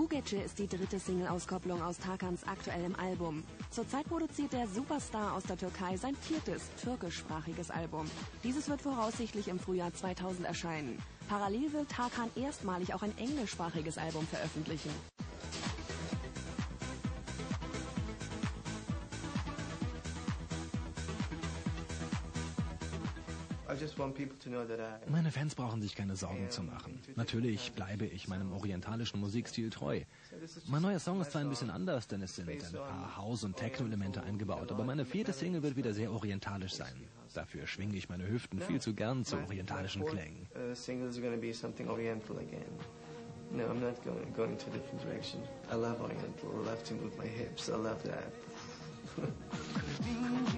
Bu Gece ist die dritte Single-Auskopplung aus Tarkans aktuellem Album. Zurzeit produziert der Superstar aus der Türkei sein viertes türkischsprachiges Album. Dieses wird voraussichtlich im Frühjahr 2000 erscheinen. Parallel will Tarkan erstmalig auch ein englischsprachiges Album veröffentlichen. Meine Fans brauchen sich keine Sorgen zu machen. Natürlich bleibe ich meinem orientalischen Musikstil treu. Mein neuer Song ist zwar ein bisschen anders, denn es sind ein paar House- und Techno-Elemente eingebaut, aber meine vierte Single wird wieder sehr orientalisch sein. Dafür schwinge ich meine Hüften viel zu gern zu orientalischen Klängen. No, I'm not going to a different direction. I love Oriental. I love to move my hips. I love that.